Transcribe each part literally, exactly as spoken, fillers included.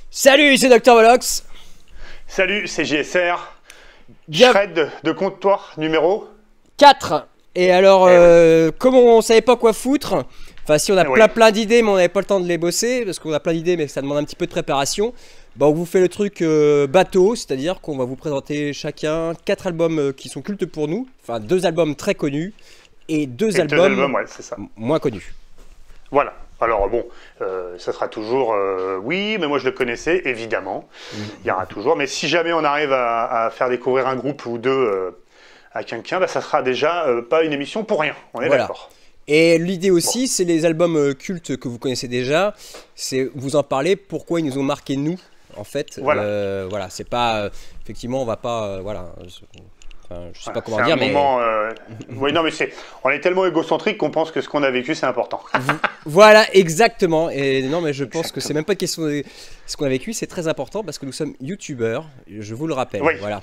Salut, c'est Docteur Volox. Salut, c'est J S R. Bien... Shred de, de comptoir numéro quatre. Et alors, eh euh, oui. Comme on savait pas quoi foutre, enfin si on a eh plein oui. plein d'idées mais on n'avait pas le temps de les bosser, parce qu'on a plein d'idées mais ça demande un petit peu de préparation, bah on vous fait le truc euh, bateau, c'est-à-dire qu'on va vous présenter chacun quatre albums euh, qui sont cultes pour nous, enfin deux albums très connus et deux et albums, deux albums ouais, c'est ça. moins connus. Voilà. Alors bon, euh, ça sera toujours euh, oui, mais moi je le connaissais évidemment. Mmh. Il y aura toujours. Mais si jamais on arrive à, à faire découvrir un groupe ou deux euh, à quelqu'un, bah, ça sera déjà euh, pas une émission pour rien. On est voilà. D'accord. Et l'idée aussi, bon. c'est les albums euh, cultes que vous connaissez déjà. C'est vous en parler. Pourquoi ils nous ont marqué nous, en fait. Voilà. Euh, voilà. C'est pas euh, effectivement, on va pas euh, voilà. Enfin, je sais voilà, pas comment dire, mais moment, euh... oui, non, mais c'est, on est tellement égocentrique qu'on pense que ce qu'on a vécu, c'est important. Voilà, exactement. Et non, mais je pense exactement. que c'est même pas une question de ce qu'on a vécu, c'est très important parce que nous sommes youtubeurs. Je vous le rappelle. Oui. Voilà.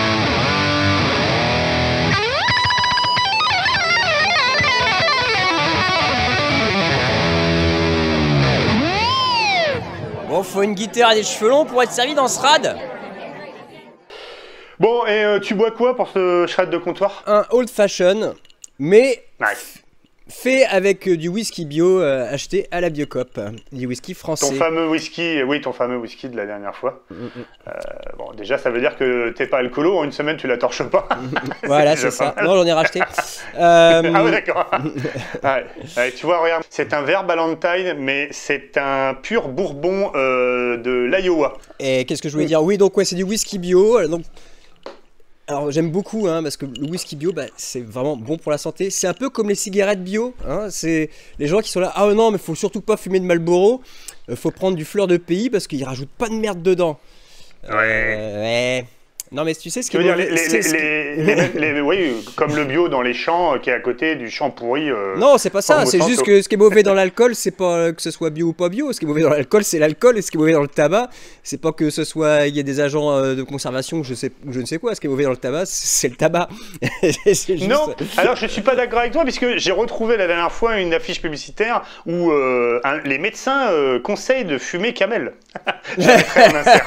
Bon, faut une guitare et des cheveux longs pour être servi dans ce rad. Bon, et euh, tu bois quoi pour ce shred de comptoir? Un old fashion, mais nice. fait avec euh, du whisky bio euh, acheté à la Biocoop, du whisky français. Ton fameux whisky, oui, ton fameux whisky de la dernière fois. Mm -hmm. euh, bon, déjà, ça veut dire que t'es pas alcoolo, en une semaine, tu la torches pas. Voilà, c'est ça. Non, j'en ai racheté. euh... Ah ouais, d'accord. Ouais. Ouais, tu vois, regarde, c'est un verre Ballantine, mais c'est un pur bourbon euh, de l'Iowa. Et qu'est-ce que je voulais dire? Oui, donc ouais, c'est du whisky bio. Donc alors j'aime beaucoup hein, parce que le whisky bio bah, c'est vraiment bon pour la santé. C'est un peu comme les cigarettes bio hein, c'est les gens qui sont là, ah non mais faut surtout pas fumer de Marlboro, euh, faut prendre du fleur de pays parce qu'ils rajoutent pas de merde dedans. Ouais. Euh, ouais. Non mais tu sais ce que veut dire les, les, les, les, les, les, oui, comme le bio dans les champs qui est à côté du champ pourri. Euh, non c'est pas ça, c'est juste que ce qui est mauvais dans l'alcool c'est pas que ce soit bio ou pas bio. Ce qui est mauvais dans l'alcool c'est l'alcool et ce qui est mauvais dans le tabac c'est pas que ce soit il y a des agents de conservation je sais je ne sais quoi. Ce qui est mauvais dans le tabac c'est le tabac. Juste... Non alors je suis pas d'accord avec toi puisque j'ai retrouvé la dernière fois une affiche publicitaire où euh, un, les médecins euh, conseillent de fumer camel. J'avais fait un insert.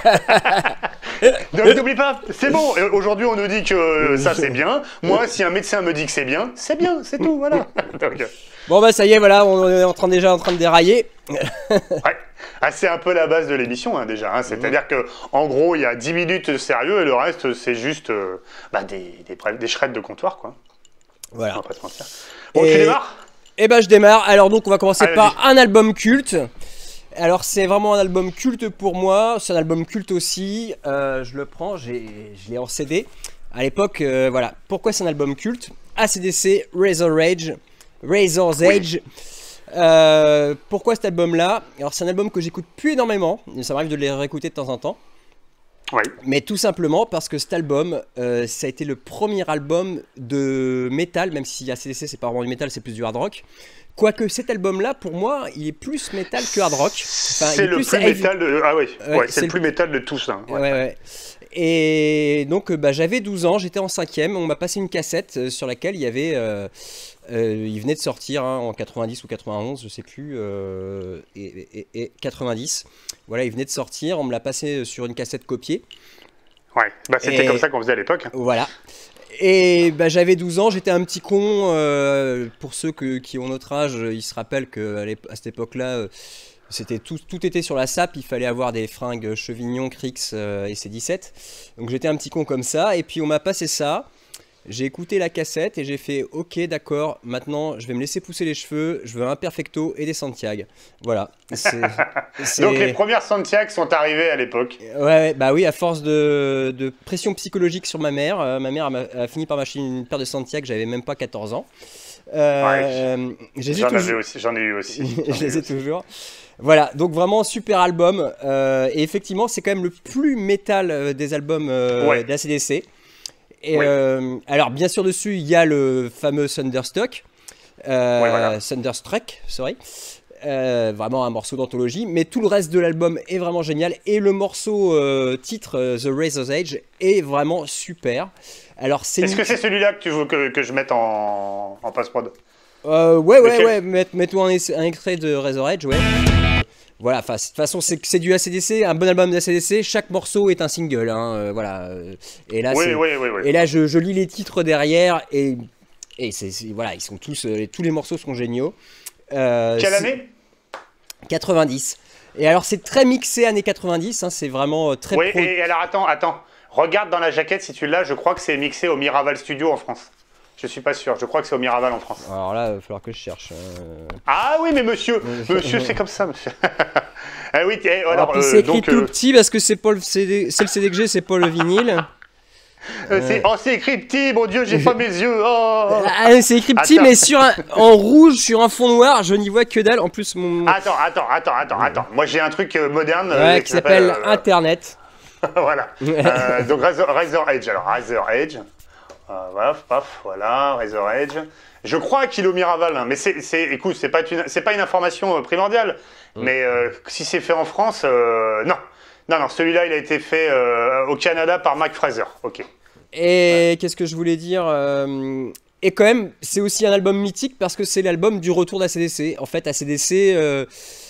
Donc n'oublie pas, c'est bon. Aujourd'hui, on nous dit que ça c'est bien. Moi, si un médecin me dit que c'est bien, c'est bien, c'est tout, voilà. Donc, bon bah ça y est, voilà, on est en train, déjà en train de dérailler. Ouais. Ah, c'est un peu la base de l'émission hein, déjà. Hein. C'est-à-dire mmh. que, en gros, il y a dix minutes de sérieux et le reste, c'est juste euh, bah, des, des, des shreds de comptoir, quoi. Voilà. On va pas se mentir. Bon, et... tu démarres? Eh ben, je démarre. Alors donc, on va commencer Allez, par un album culte. Alors c'est vraiment un album culte pour moi, c'est un album culte aussi, euh, je le prends, je l'ai en C D. À l'époque, euh, voilà. Pourquoi c'est un album culte? A C D C, Razor Rage, Razor's Edge. Oui. Euh, pourquoi cet album-là? Alors c'est un album que j'écoute plus énormément, ça m'arrive de les réécouter de temps en temps. Oui. Mais tout simplement parce que cet album, euh, ça a été le premier album de métal, même si A C D C c'est pas vraiment du métal, c'est plus du hard rock. Quoique cet album-là, pour moi, il est plus métal que hard rock. Enfin, c'est le plus, plus métal de... Ah oui, ouais, ouais, c'est le plus métal de tous. Hein. Ouais, ouais, ouais. Et donc, bah, j'avais douze ans, j'étais en cinquième, on m'a passé une cassette sur laquelle il y avait... Euh, euh, il venait de sortir hein, en quatre-vingt-dix ou quatre-vingt-onze, je sais plus, euh, et, et, et quatre-vingt-dix. Voilà, il venait de sortir, on me l'a passé sur une cassette copiée. Ouais, bah, c'était comme ça qu'on faisait à l'époque. Voilà. Et bah, j'avais douze ans, j'étais un petit con. Euh, pour ceux que, qui ont notre âge, ils se rappellent qu'à cette époque-là, euh, c'était tout, tout était sur la sape. Il fallait avoir des fringues Chevignon, Crix euh, et C dix-sept. Donc j'étais un petit con comme ça. Et puis on m'a passé ça. J'ai écouté la cassette et j'ai fait ok d'accord, maintenant je vais me laisser pousser les cheveux, je veux un Perfecto et des Santiago. Voilà. Donc les premières Santiago sont arrivées à l'époque. Ouais, bah oui, à force de, de pression psychologique sur ma mère, euh, ma mère a, a fini par m'acheter une paire de Santiago, j'avais même pas quatorze ans. Euh, ouais, j'en toujours... j'en ai eu aussi. Je les ai toujours. Voilà, donc vraiment super album. Euh, et effectivement, c'est quand même le plus métal euh, des albums euh, ouais. de A C D C. Et oui. euh, alors bien sûr dessus il y a le fameux Thunderstruck, euh, ouais, voilà. Thunderstruck, sorry, euh, vraiment un morceau d'anthologie, mais tout le reste de l'album est vraiment génial et le morceau euh, titre euh, The Razor's Edge est vraiment super. Alors c'est. Est-ce que c'est celui-là que tu veux que, que je mette en, en post-prod? euh, Ouais ouais Lequel? ouais, mets-toi un, un extrait de Razor's Edge, ouais. Voilà, de toute façon, c'est du A C D C, un bon album d'A C D C, chaque morceau est un single, hein, euh, voilà. Et là, oui, oui, oui, oui. Et là je, je lis les titres derrière, et, et c'est voilà, ils sont tous, euh, tous les morceaux sont géniaux. Euh, Quelle année? quatre-vingt-dix. Et alors, c'est très mixé années quatre-vingt-dix, hein, c'est vraiment très... Oui, pro... et alors, attends, attends. Regarde dans la jaquette si tu l'as, je crois que c'est mixé au Miraval Studio en France. Je suis pas sûr, je crois que c'est au Miraval en France. Alors là, il va falloir que je cherche. Euh... Ah oui, mais monsieur, monsieur, c'est comme ça, monsieur. ah oui, et, alors, alors, euh, c'est écrit donc, tout euh... petit parce que c'est pas le C D, c'est le C D que j'ai, c'est pas le vinyle. Euh, c'est oh, écrit petit, mon Dieu, j'ai pas mes yeux. Oh. Ah, c'est écrit petit, attends. Mais sur un, en rouge sur un fond noir, je n'y vois que dalle. En plus, mon. Attends, attends, attends, attends, attends. Moi, j'ai un truc euh, moderne ouais, euh, qui s'appelle euh... Internet. voilà. euh, donc Razor, Razor Edge. Alors Razor Edge. Euh, voilà, paf, voilà, Razor Edge. Je crois qu'il est au Miraval, hein, mais c'est, c'est, écoute, c'est pas une, c'est pas une information euh, primordiale. Mm. Mais euh, si c'est fait en France, euh, non. Non, non, celui-là, il a été fait euh, au Canada par Mike Fraser. Ok. Et ouais. Qu'est-ce que je voulais dire euh, Et quand même, c'est aussi un album mythique parce que c'est l'album du retour d'A C D C. En fait, A C D C, euh,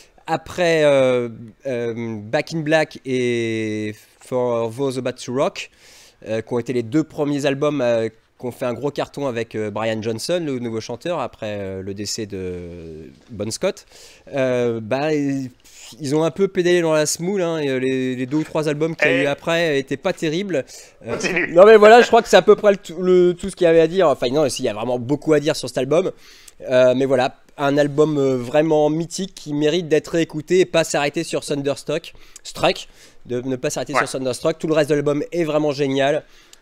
après euh, euh, Back in Black et For Those About to Rock, euh, qui ont été les deux premiers albums euh, qui ont fait un gros carton avec euh, Brian Johnson, le nouveau chanteur, après euh, le décès de Bon Scott, euh, bah, ils ont un peu pédalé dans la semoule, hein, et les, les deux ou trois albums qu'il y a eu après n'étaient pas terribles. Euh, non mais voilà, je crois que c'est à peu près le, le, tout ce qu'il y avait à dire. Enfin non, il y a vraiment beaucoup à dire sur cet album. Euh, mais voilà, un album vraiment mythique qui mérite d'être réécouté et pas s'arrêter sur Thunderstruck. Struck, de ne pas s'arrêter ouais. sur Thunderstruck. Tout le reste de l'album est vraiment génial.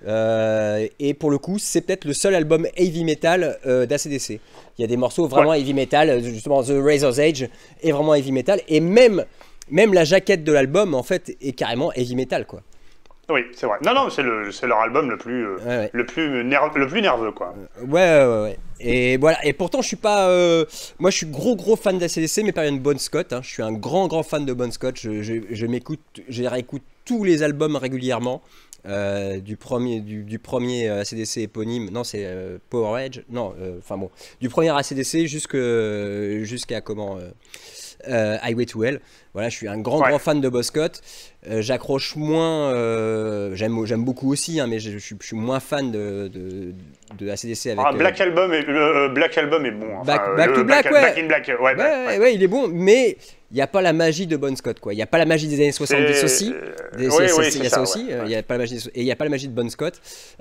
Euh, et pour le coup, c'est peut-être le seul album heavy metal euh, d'A C D C. Il y a des morceaux vraiment ouais. heavy metal, justement The Razor's Edge est vraiment heavy metal, et même, même la jaquette de l'album en fait est carrément heavy metal, quoi. Oui, c'est vrai. Non, non, c'est le, c'est leur album le plus, euh, ouais, ouais. le plus nerveux, le plus nerveux, quoi. Euh, ouais, ouais, ouais. Et voilà. Et pourtant, je suis pas. Euh, moi, je suis gros, gros fan d'A C D C, mais pas une Bon Scott. Hein. Je suis un grand, grand fan de Bon Scott. Je, je, je m'écoute, je réécoute tous les albums régulièrement. Euh, du premier, du, du premier A C D C éponyme. Non, c'est euh, Power Edge. Non, enfin euh, bon, du premier A C D C jusque, jusqu'à comment. Euh, Euh, Highway to Hell. Voilà, je suis un grand, ouais. grand fan de Bon Scott. Euh, J'accroche moins. Euh, J'aime j'aime beaucoup aussi, hein, mais je, je, je suis moins fan de, de, de A C D C avec. Ah, Black, euh, Album est, euh, Black Album est bon. Enfin, Back, back euh, to Black, Black, ouais. Back in Black, ouais, ouais, ouais, ouais. ouais, il est bon, mais il n'y a pas la magie de Bon Scott, quoi. Il n'y a pas la magie des années soixante-dix aussi. Des, oui, oui, il y a ça, ça aussi. Il ouais, n'y a pas la magie, et il n'y a pas la magie de Bon Scott.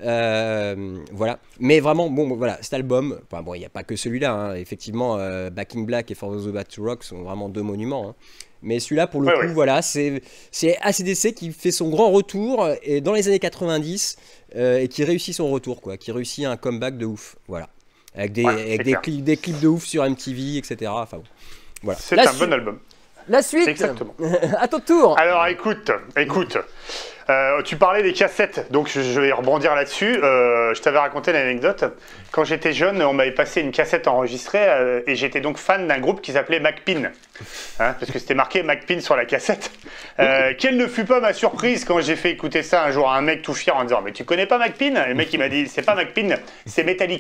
Euh, voilà. Mais vraiment, bon, voilà, cet album. Enfin, bon, il n'y a pas que celui-là. Hein. Effectivement, euh, Back in Black et For Those About to Rock sont vraiment deux monuments. Hein. Mais celui-là, pour le ouais, coup, ouais. voilà, c'est A C D C qui fait son grand retour et dans les années quatre-vingt-dix euh, et qui réussit son retour, quoi, qui réussit un comeback de ouf, voilà, avec des, ouais, avec des, clips, des clips de ouf sur M T V, et cetera. Enfin, bon. Voilà. C'est un bon album. La suite. Exactement. À ton tour. Alors, écoute, écoute. Euh, tu parlais des cassettes, donc je, je vais rebondir là-dessus. Euh, je t'avais raconté l'anecdote. Quand j'étais jeune, on m'avait passé une cassette enregistrée euh, et j'étais donc fan d'un groupe qui s'appelait MacPin, hein, parce que c'était marqué MacPin sur la cassette. Euh, quelle ne fut pas ma surprise quand j'ai fait écouter ça un jour à un mec tout fier en disant « Mais tu connais pas MacPin ?» Et le mec il m'a dit « C'est pas MacPin, c'est Metallica. »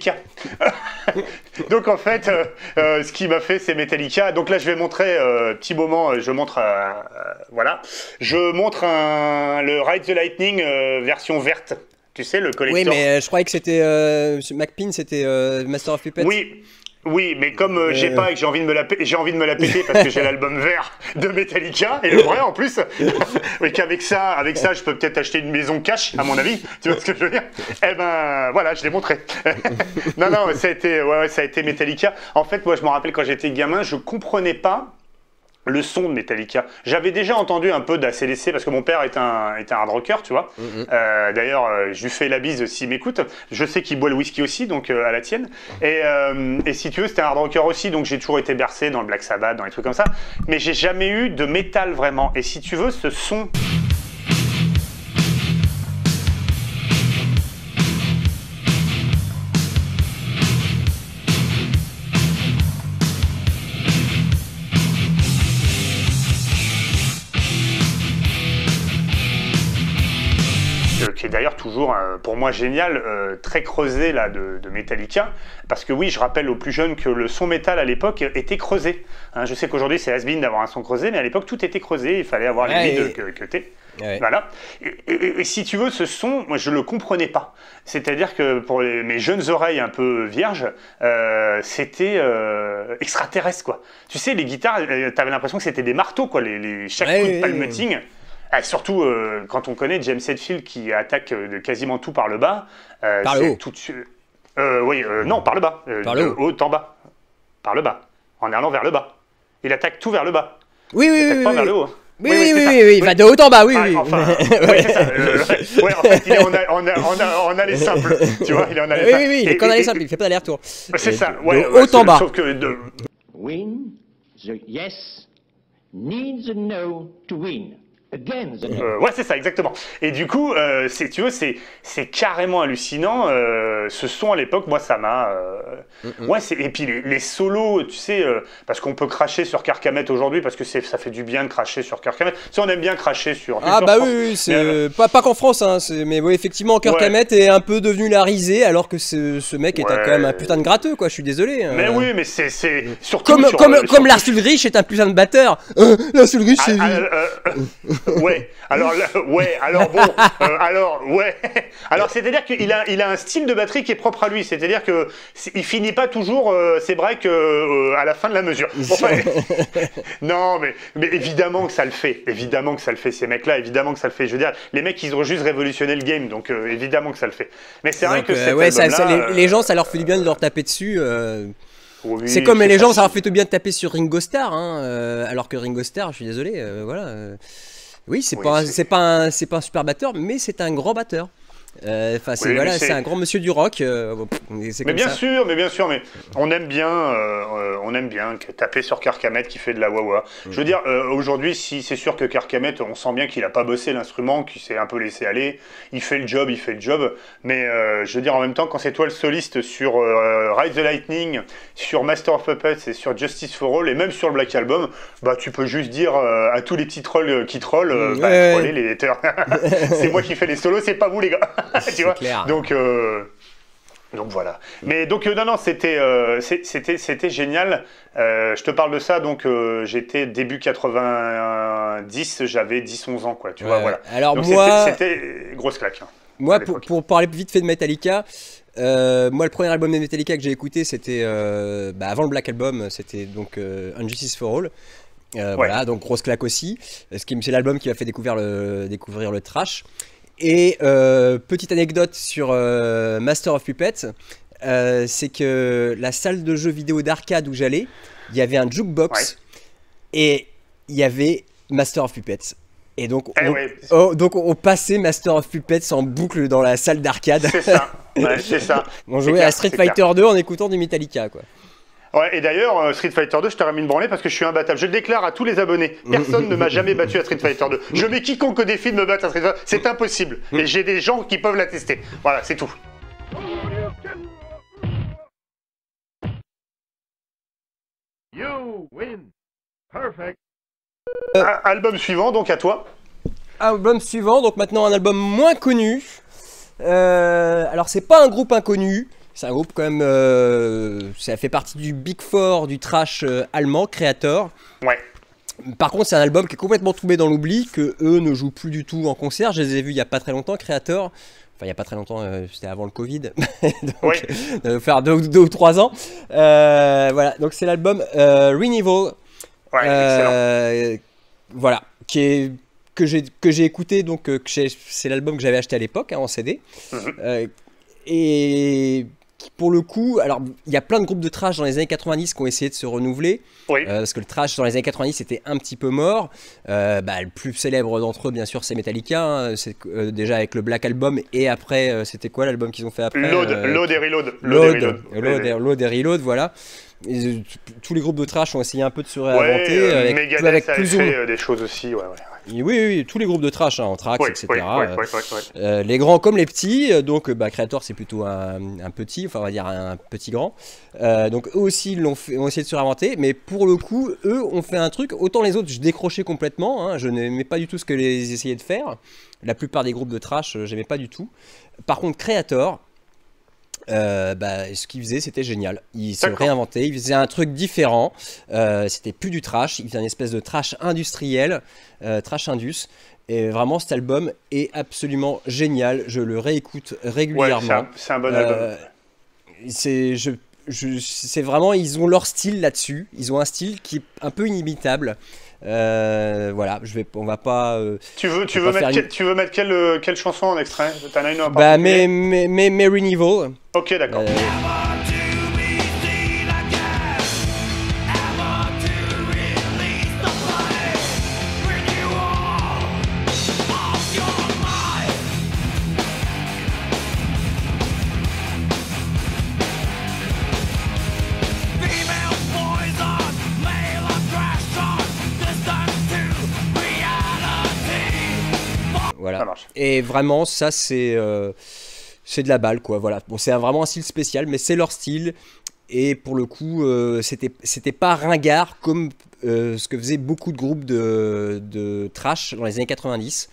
Donc en fait, euh, euh, ce qui m'a fait c'est Metallica. Donc là je vais montrer, euh, petit moment, je montre, euh, euh, voilà, je montre un, le Ride the Lightning euh, version verte, tu sais, le collector. Oui, mais euh, je croyais que c'était euh, MacPin, c'était euh, Master of Puppets. Oui, oui, mais comme euh, j'ai pas et que j'ai envie de me la j'ai envie de me la péter parce que j'ai l'album vert de Metallica et le vrai en plus, et qu'avec ça, avec ça, je peux peut-être acheter une maison cash, à mon avis. Tu vois ce que je veux dire? Eh ben, voilà, je l'ai montré. non, non, ça a été, ouais, ouais, ça a été Metallica. En fait, moi, je me rappelle quand j'étais gamin, je comprenais pas le son de Metallica. J'avais déjà entendu un peu d'A C D C parce que mon père est un, est un hard rocker, tu vois. Mm-hmm. euh, D'ailleurs, euh, je lui fais la bise s'il m'écoute. Je sais qu'il boit le whisky aussi, donc euh, à la tienne. Et, euh, et si tu veux, c'était un hard rocker aussi, donc j'ai toujours été bercé dans le Black Sabbath, dans les trucs comme ça. Mais j'ai jamais eu de métal vraiment. Et si tu veux, ce son... disque qui est d'ailleurs toujours, euh, pour moi, génial, euh, très creusé là, de, de Metallica. Parce que oui, je rappelle aux plus jeunes que le son métal à l'époque était creusé. Hein, je sais qu'aujourd'hui, c'est has-been d'avoir un son creusé, mais à l'époque, tout était creusé. Il fallait avoir les Ouais, leads et- que, que t'es. Ouais. Voilà. Et, et- et si tu veux, ce son, moi, je le comprenais pas. C'est-à-dire que pour les- mes jeunes oreilles un peu vierges, euh, c'était euh, extraterrestre, quoi. Tu sais, les guitares, euh, t'avais l'impression que c'était des marteaux, quoi. Les, les- chaque Ouais, coup de ouais, palmeting. Ah, surtout euh, quand on connaît James Hetfield qui attaque euh, de quasiment tout par le bas. euh, Par le c'est haut. tout de suite- Euh, oui, euh, non, par le bas. Euh, Par le de haut. haut en bas. Par le bas. En allant vers le bas. Il attaque tout vers le bas. Oui, oui, Il oui, attaque oui, pas oui. vers le haut. Oui, oui, oui, c'est oui, ça. oui, oui. Enfin, de haut en bas, oui, Ah, oui. enfin, oui, c'est ça. Euh, ouais, en fait, il est en, a- en, a- en, a- en aller simple. Tu vois, il est en aller Oui, simple. oui, oui, il est Et- qu'en et- aller et- simple, il fait pas d'aller-retour. C'est Et ça. de- Ouais, de ouais, haut sauf- en bas. Sauf que de, Win, the yes needs a no to win. Again, the no. Euh, ouais, c'est ça, exactement. Et du coup, euh, c'est, tu vois, c'est, c'est carrément hallucinant. Euh, ce son à l'époque, moi, ça m'a. euh, Mm-mm. Ouais, c'est, et puis les, les solos, tu sais, euh, parce qu'on peut cracher sur Kirk Hammett aujourd'hui, parce que c'est, ça fait du bien de cracher sur Kirk Hammett. Si on aime bien cracher sur. Ah Hitler, bah je oui, pense. oui, Mais, c'est euh, pas, pas qu'en France, hein, c'est- mais oui, effectivement, Kirk Ouais. Hammett est un peu devenu la risée, alors que ce, ce mec est un- Ouais. quand même un putain de gratteux, quoi, je suis désolé. hein. mais oui, mais c'est, c'est surtout. Comme, sur, comme, euh, comme sur- Lars Ulrich est un putain de batteur. Euh, Lars Ulrich, Ah, c'est... ah, euh, euh, ouais, alors là, ouais, alors bon, euh, alors ouais, alors c'est-à-dire qu'il a, il a un style de batterie qui est propre à lui, c'est-à-dire que c'est- il finit pas toujours euh, ses breaks euh, à la fin de la mesure. Enfin, non, mais, mais évidemment que ça le fait, évidemment que ça le fait ces mecs-là, évidemment que ça le fait. Je veux dire, les mecs ils ont juste révolutionné le game, donc euh, évidemment que ça le fait. Mais c'est vrai Donc, que euh, cet ouais, ça- album-là, ça, les, euh, les gens, ça leur fait du bien de leur taper dessus. euh, oui, c'est comme c'est les gens, ça leur facile. fait du bien de taper sur Ringo Starr, hein, euh, alors que Ringo Starr, je suis désolé, euh, voilà. euh, oui, c'est Oui, pas, un- c'est- c'est pas, un- c'est pas un super batteur, mais c'est un grand batteur. Euh, Enfin, c'est Oui, mais voilà, c'est- c'est un grand monsieur du rock. euh, bon, c'est Mais comme bien ça. sûr, mais bien sûr, mais on aime bien, euh, euh, on aime bien que taper sur Kirk Hammett qui fait de la wah-wah. Je veux dire, euh, aujourd'hui, si c'est sûr que Kirk Hammett, on sent bien qu'il a pas bossé l'instrument, qu'il s'est un peu laissé aller. Il fait le job, il fait le job. Mais euh, je veux dire, en même temps, quand c'est toi le soliste sur euh, Ride the Lightning, sur Master of Puppets et sur Justice for All et même sur le Black Album, bah tu peux juste dire euh, à tous les petits trolls qui trollent, euh, Mm, bah, ouais, trollez ouais. les haters. C'est moi qui fais les solos, c'est pas vous les gars. Tu vois. clair. Donc euh, donc voilà. Mais donc euh, non non c'était euh, c'est- c'était c'était génial. Euh, je te parle de ça donc euh, j'étais début quatre-vingt-dix, j'avais dix onze ans quoi. Tu vois Ouais, voilà. alors Donc moi- c'était c'était grosse claque. hein. Moi, à pour, l'époque. pour parler vite fait de Metallica, euh, moi, le premier album de Metallica que j'ai écouté, c'était euh, bah, avant le Black Album, c'était donc euh, Injustice for All. Euh, Voilà, donc grosse claque aussi. Ce qui- C'est l'album qui m'a fait découvrir le, découvrir le trash. Et euh, petite anecdote sur euh, Master of Puppets, euh, c'est que la salle de jeux vidéo d'arcade où j'allais, il y avait un jukebox et il y avait Master of Puppets. Et donc, Eh on, ouais. oh, donc on passait Master of Puppets en boucle dans la salle d'arcade. C'est ça. Ouais, c'est ça. On C'est jouait clair, à Street c'est Fighter clair. deux en écoutant du Metallica, quoi. Ouais, et d'ailleurs, euh, Street Fighter deux, je t'aurais mis une branlée parce que je suis imbattable. Je le déclare à tous les abonnés. Personne ne m'a jamais battu à Street Fighter deux. Je mets quiconque au défi de me battre à Street Fighter. C'est impossible. Et j'ai des gens qui peuvent l'attester. Voilà, c'est tout. You win. Perfect. Ah, album suivant, donc à toi. Album suivant, donc maintenant un album moins connu. Euh, alors c'est pas un groupe inconnu, c'est un groupe quand même, euh, ça fait partie du Big Four du trash euh, allemand, Creator. Ouais. Par contre c'est un album qui est complètement tombé dans l'oubli, que eux ne jouent plus du tout en concert. Je les ai vus il y a pas très longtemps, Creator. Enfin il y a pas très longtemps, euh, c'était avant le Covid, donc Oui. ça doit faire deux, ou- deux ou trois ans. Euh, voilà, donc c'est l'album euh, Renewal. Ouais, excellent. Euh, voilà, qui est que j'ai que j'ai écouté donc euh, que j'ai- c'est l'album que j'avais acheté à l'époque hein, en C D. Mhm. Euh, et qui, pour le coup, alors il y a plein de groupes de trash dans les années quatre-vingt-dix qui ont essayé de se renouveler Oui. euh, parce que le trash dans les années quatre-vingt-dix était un petit peu mort. Euh, bah, le plus célèbre d'entre eux bien sûr c'est Metallica, hein. C'est euh, déjà avec le Black Album et après euh, c'était quoi l'album qu'ils ont fait après Load, euh, Load et Reload. Load, et Reload. Load, et- Load et Reload, voilà. Et, tous les groupes de trash ont essayé un peu de se réinventer. Ouais, euh, avec, Megadeth avec a plus fait ou... des choses aussi, ouais, ouais. Oui, oui, oui, tous les groupes de trash, hein, Anthrax, Ouais, et cetera. ouais, ouais, ouais, ouais, ouais. Euh, les grands comme les petits, donc bah, Creator c'est plutôt un, un petit, enfin on va dire un petit grand. Euh, donc eux aussi l'ont fait, ont essayé de se réinventer, mais pour le coup, eux ont fait un truc, autant les autres je décrochais complètement, hein, je n'aimais pas du tout ce que les essayaient de faire. La plupart des groupes de trash, j'aimais pas du tout. Par contre, Creator, Euh, bah, ce qu'il faisait c'était génial, il se réinventait, il faisait un truc différent, euh, c'était plus du trash, il faisait une espèce de trash industriel, euh, trash indus, et vraiment cet album est absolument génial, je le réécoute régulièrement. Ouais, c'est un, un bon album. Euh, c'est, je, je, c'est vraiment, ils ont leur style là-dessus, ils ont un style qui est un peu inimitable. Euh, voilà, je vais, on va pas. Euh, tu veux, tu veux mettre, une... quel, tu veux mettre quelle, quelle chanson en extrait? T'en as une en Bah, mais, mais, mais Mary Neville. Ok, d'accord. Euh... Voilà. Et vraiment, ça, c'est euh, c'est de la balle, quoi. Voilà. Bon, c'est vraiment un style spécial, mais c'est leur style. Et pour le coup, euh, c'était c'était pas ringard comme euh, ce que faisaient beaucoup de groupes de, de trash dans les années quatre-vingt-dix,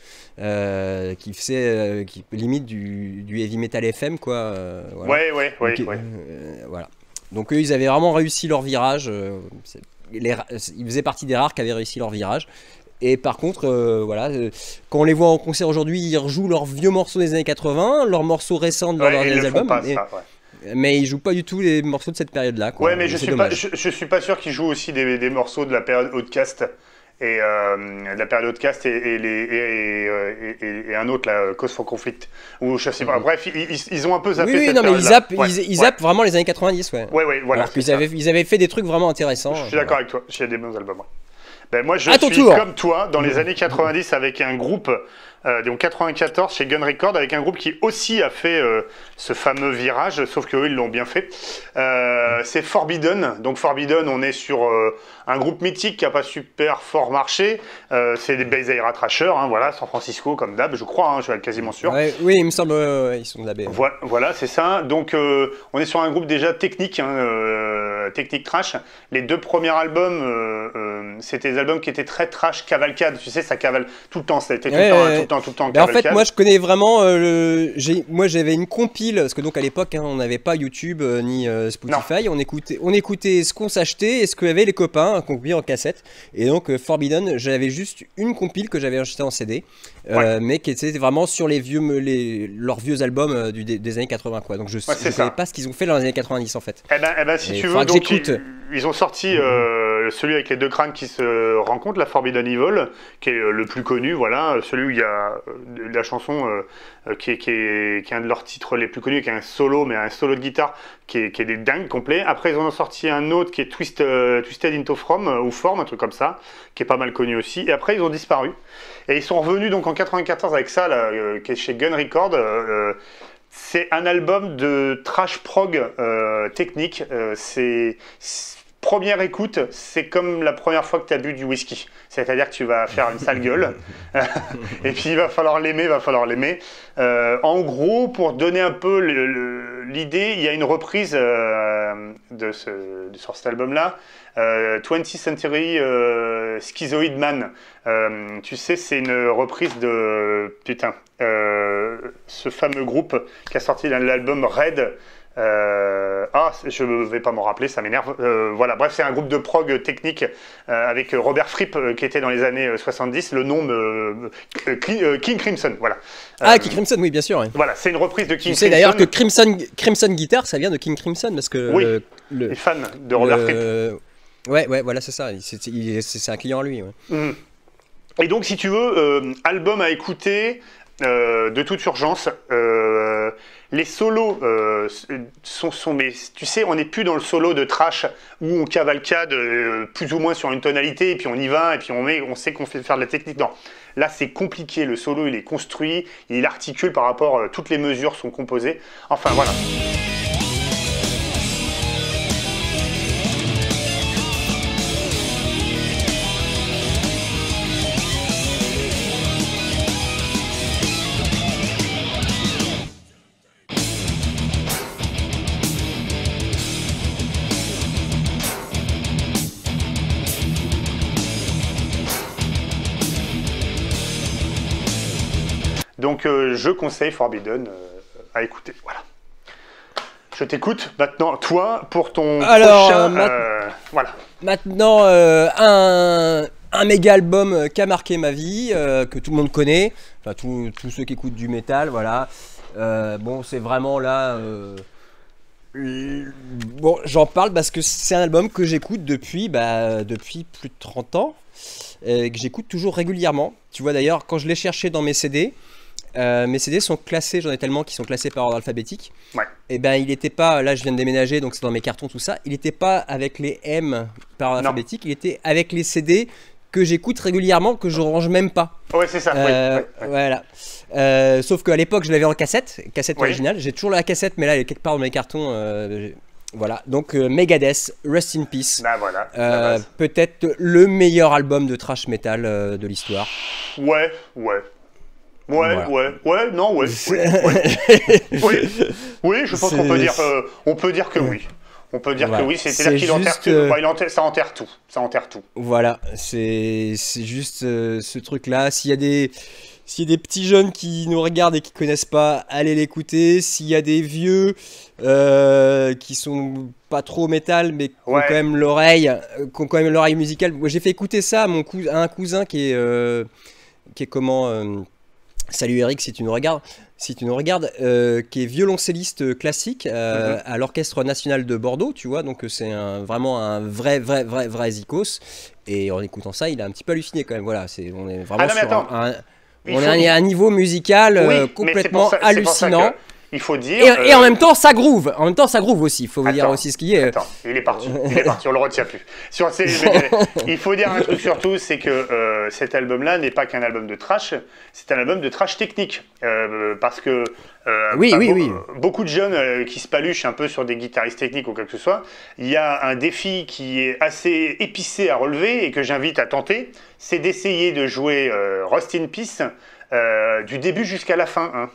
euh, qui faisaient euh, qui, limite du, du heavy metal F M, quoi. Euh, voilà. Ouais, ouais, ouais. Donc, ouais. Euh, voilà. Donc eux, ils avaient vraiment réussi leur virage. Euh, les, ils faisaient partie des rares qui avaient réussi leur virage. Et par contre, euh, voilà, euh, quand on les voit en concert aujourd'hui, ils rejouent leurs vieux morceaux des années quatre-vingts, leurs morceaux récents de leurs ouais, derniers albums. Pas, mais, ça, ouais. mais ils jouent pas du tout les morceaux de cette période-là. Ouais, mais je suis, pas, je, je suis pas sûr qu'ils jouent aussi des, des morceaux de la période Outcast et euh, de la période Outcast et, et, les, et, et, et, et un autre, là, Cause for Conflict. Ou je sais pas. Mm-hmm. Bref, ils, ils ont un peu zappé oui, oui, cette non, mais ils zappent, ouais, ils, ils ouais. zappent vraiment les années quatre-vingt-dix, ouais. Ouais, ouais, voilà. Alors qu'ils avaient, ils avaient fait des trucs vraiment intéressants. Je suis d'accord avec toi. Il y a des bons albums. Ouais. Ben moi, je à suis tour. comme toi dans les années quatre-vingt-dix avec un groupe, euh, donc quatre-vingt-quatorze chez Gun Records, avec un groupe qui aussi a fait euh, ce fameux virage, sauf qu'eux, ils l'ont bien fait. Euh, c'est Forbidden. Donc Forbidden, on est sur euh, un groupe mythique qui n'a pas super fort marché. Euh, c'est des Bay Area Trashers, hein, voilà, San Francisco comme d'hab, je crois, hein, je suis quasiment sûr. Ouais, oui, il me semble, euh, ils sont de la baie. Voilà, voilà c'est ça. Donc euh, on est sur un groupe déjà technique, hein, euh, technique trash. Les deux premiers albums, euh, euh, c'était des albums qui étaient très trash, cavalcade. Tu sais, ça cavale tout le temps, ça a été tout, ouais, le, temps, ouais. tout le temps, tout le temps, tout le temps. En fait, moi, je connais vraiment. Euh, le... Moi, j'avais une compile, parce que donc à l'époque, hein, on n'avait pas YouTube euh, ni euh, Spotify. On écoutait, on écoutait ce qu'on s'achetait et ce qu'avaient les copains, qu'on copiait en cassette. Et donc euh, Forbidden, j'avais juste une compile que j'avais acheté en C D, euh, ouais. mais qui était vraiment sur les vieux, les, leurs vieux albums euh, du, des, des années quatre-vingts, quoi. Donc je ne ouais, savais pas ce qu'ils ont fait dans les années quatre-vingt-dix, en fait. Eh ben, eh ben si et tu veux, donc ils, ils ont sorti euh, celui avec les deux crânes qui se rencontrent, la Forbidden Evil, qui est le plus connu, voilà, celui où il y a la chanson euh, qui, est, qui, est, qui est un de leurs titres les plus connus, qui est un solo, mais un solo de guitare qui est, qui est des dingues complet. Après, ils en ont sorti un autre qui est Twist, euh, Twisted into From, euh, ou Form, un truc comme ça, qui est pas mal connu aussi. Et après, ils ont disparu. Et ils sont revenus donc en quatre-vingt-quatorze avec ça, là, euh, qui est chez Gun Records. Euh, c'est un album de trash prog euh, technique. Euh, c'est... Première écoute, c'est comme la première fois que tu as bu du whisky. C'est-à-dire que tu vas faire une sale gueule. Et puis, il va falloir l'aimer, il va falloir l'aimer. Euh, en gros, pour donner un peu l'idée, il y a une reprise euh, de ce, de, sur cet album-là. Euh, twentieth Century euh, Schizoid Man. Euh, tu sais, c'est une reprise de... Putain. Euh, ce fameux groupe qui a sorti l'album Red. Euh, ah, je ne vais pas m'en rappeler, ça m'énerve. Euh, voilà, bref, c'est un groupe de prog technique euh, avec Robert Fripp euh, qui était dans les années soixante-dix. Le nom euh, euh, King Crimson, voilà. Ah, euh, King Crimson, oui, bien sûr. Oui. Voilà, c'est une reprise de King Crimson. Tu sais d'ailleurs que Crimson, Crimson Guitar, ça vient de King Crimson parce que oui, le, le, les fans de Robert le, Fripp. Ouais, ouais, voilà, c'est ça. C'est un client à lui. Ouais. Mmh. Et donc, si tu veux, euh, album à écouter. Euh, de toute urgence, euh, les solos euh, sont, sont, mais tu sais, on n'est plus dans le solo de trash où on cavalcade euh, plus ou moins sur une tonalité et puis on y va et puis on met, on sait qu'on fait faire de la technique. Non, là c'est compliqué. Le solo, il est construit, il articule par rapport, euh, toutes les mesures sont composées. Enfin voilà. Donc euh, je conseille Forbidden euh, à écouter. Voilà. Je t'écoute maintenant, toi, pour ton Alors, prochain... euh, ma- euh, voilà. Maintenant, euh, un, un méga album qui a marqué ma vie, euh, que tout le monde connaît, enfin tous tous ceux qui écoutent du métal, voilà. Euh, bon, c'est vraiment là. euh, l- Bon, j'en parle parce que c'est un album que j'écoute depuis, bah, depuis plus de trente ans, euh, que j'écoute toujours régulièrement. Tu vois d'ailleurs, quand je l'ai cherché dans mes C D, euh, mes C D sont classés, j'en ai tellement qui sont classés par ordre alphabétique. Ouais. Et ben il était pas, là je viens de déménager donc c'est dans mes cartons tout ça, il était pas avec les M par ordre Non. alphabétique, il était avec les C D que j'écoute régulièrement, que je range même pas. Ouais, c'est ça. oui, Euh, oui, oui. Voilà. Euh, sauf qu'à l'époque je l'avais en cassette, cassette Oui. originale, j'ai toujours la cassette mais là elle est quelque part dans mes cartons. euh, j'ai- Voilà, donc euh, Megadeth, Rest in Peace. Bah voilà. la Euh, base. Peut-être le meilleur album de thrash metal euh, de l'histoire. Ouais, ouais. Ouais, Voilà. ouais, ouais, non, ouais. C'est- Oui, oui. oui, oui, je pense qu'on peut C'est- dire, euh, on peut dire que oui. On peut dire Voilà. que oui, c'est-à-dire C'est qu'il enterre juste, tout. euh, Bah, il enterre- ça enterre tout. Ça enterre tout. Voilà, c'est c'est juste euh, ce truc-là. S'il y a des s'il y a des petits jeunes qui nous regardent et qui connaissent pas, allez l'écouter. S'il y a des vieux euh, qui sont pas trop métal mais qui ont Ouais. quand même l'oreille, euh, qui ont quand même l'oreille musicale. Moi, j'ai fait écouter ça à mon cou- à un cousin qui est euh, qui est comment euh, salut Eric si tu nous regardes, si tu nous regardes, euh, qui est violoncelliste classique euh, Mhm. à l'Orchestre National de Bordeaux, tu vois, donc euh, c'est un, vraiment un vrai, vrai, vrai, vrai zikos. Et en écoutant ça, il a un petit peu halluciné quand même. Voilà, c'est, on est vraiment Ah non, mais sur attends. un, un- Il on faut- est à un niveau musical euh, Oui, mais c'est complètement pour ça- c'est pour ça que hallucinant. Il faut dire. Et, et en euh, même temps, ça groove. En même temps, ça groove aussi. Il faut vous dire Attends, aussi ce qui est. euh, Attends, il est parti, il est parti, on le retient plus. Sur ces- il faut dire un truc surtout, c'est que euh, cet album-là n'est pas qu'un album de trash, c'est un album de trash technique. Euh, parce que euh, Oui, bah, oui, be- oui. beaucoup de jeunes euh, qui se paluchent un peu sur des guitaristes techniques ou quoi que ce soit, il y a un défi qui est assez épicé à relever et que j'invite à tenter, c'est d'essayer de jouer euh, Rust in Peace euh, du début jusqu'à la fin. Hein.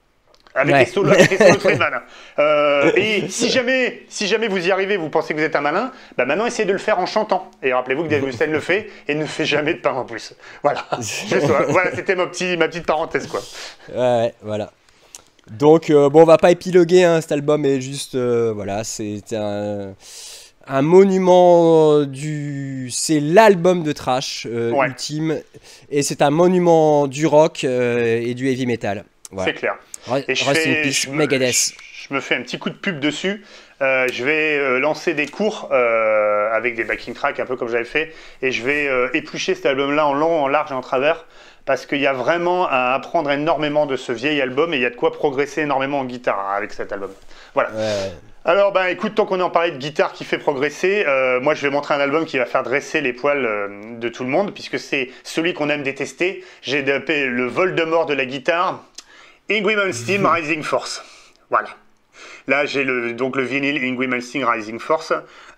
Avec, Ouais. les solos, avec les solos de Friedman. Euh, et si jamais, si jamais vous y arrivez, vous pensez que vous êtes un malin, bah maintenant essayez de le faire en chantant. Et rappelez-vous que Dave Mustaine le fait et ne fait jamais de pain en plus. Voilà. Je sois- voilà, c'était ma, petit, ma petite parenthèse, quoi. Ouais, voilà. Donc, euh, bon, on va pas épiloguer, hein, cet album est juste, euh, voilà, c'est un, un monument du, c'est l'album de thrash euh, Ouais. ultime, et c'est un monument du rock euh, et du heavy metal. Voilà. C'est clair. Re- Et je, Rest in fais, peace, je, me, Megadeth. je- je me fais un petit coup de pub dessus. Euh, je vais euh, lancer des cours euh, avec des backing tracks, un peu comme j'avais fait, et je vais euh, éplucher cet album-là en long, en large et en travers, parce qu'il y a vraiment à apprendre énormément de ce vieil album, et il y a de quoi progresser énormément en guitare hein, avec cet album. Voilà. Ouais. Alors, ben, écoute, tant qu'on est en parlé de guitare qui fait progresser, euh, moi je vais montrer un album qui va faire dresser les poils euh, de tout le monde, puisque c'est celui qu'on aime détester. J'ai appelé le Voldemort de la guitare, Yngwie Malmsteen Rising Force. Voilà. Là, j'ai le, donc le vinyle Yngwie Malmsteen Rising Force,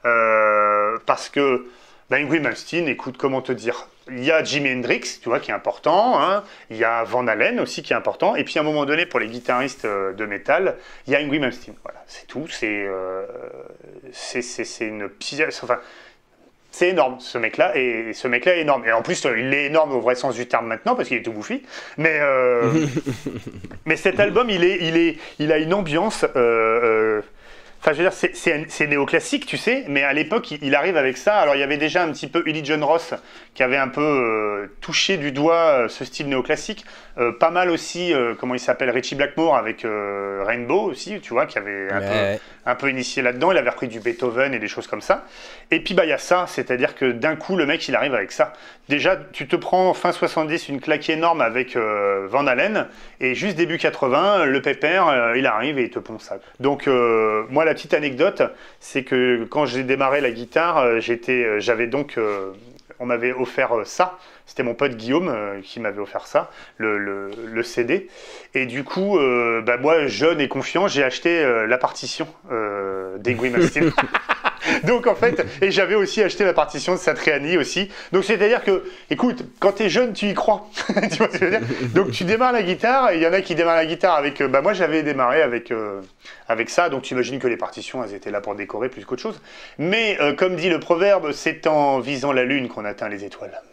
euh, parce que ben, Yngwie Malmsteen, écoute, comment te dire, il y a Jimi Hendrix, tu vois, qui est important, hein. Il y a Van Halen aussi qui est important, et puis à un moment donné, pour les guitaristes euh, de métal, il y a Yngwie Malmsteen. Voilà, c'est tout, c'est euh, c'est c'est- c'est une pièce, enfin, c'est énorme, ce mec-là, et ce mec-là est énorme. Et en plus, euh, il est énorme au vrai sens du terme maintenant, parce qu'il est tout bouffi. Mais, euh, mais cet album, il, est, il, est, il a une ambiance... euh, euh, Enfin, je veux dire, c'est- c'est c'est néoclassique, tu sais, mais à l'époque, il, il arrive avec ça. Alors, il y avait déjà un petit peu Uli John Ross qui avait un peu euh, touché du doigt euh, ce style néoclassique. Euh, pas mal aussi, euh, comment il s'appelle, Richie Blackmore avec euh, Rainbow aussi, tu vois, qui avait un, Ouais. peu, un peu initié là-dedans. Il avait repris du Beethoven et des choses comme ça. Et puis, bah, il y a ça, c'est-à-dire que d'un coup, le mec, il arrive avec ça. Déjà, tu te prends fin soixante-dix une claque énorme avec euh, Van Halen, et juste début quatre-vingts, le pépère, euh, il arrive et il te pond ça. Donc, euh, moi, la petite anecdote, c'est que quand j'ai démarré la guitare, euh, j'étais, euh, j'avais donc, euh, on m'avait offert euh, ça. C'était mon pote Guillaume euh, qui m'avait offert ça, le, le, le C D. Et du coup, euh, bah, moi, jeune et confiant, j'ai acheté euh, la partition euh, d'Yngwie Malmsteen. Donc en fait, et j'avais aussi acheté la partition de Satriani aussi. Donc c'est-à-dire que, écoute, quand t'es jeune, tu y crois. Tu vois ce que je veux dire? Donc tu démarres la guitare, et il y en a qui démarrent la guitare avec... euh, bah moi j'avais démarré avec, euh, avec ça, donc tu imagines que les partitions, elles étaient là pour décorer plus qu'autre chose. Mais euh, comme dit le proverbe, c'est en visant la lune qu'on atteint les étoiles.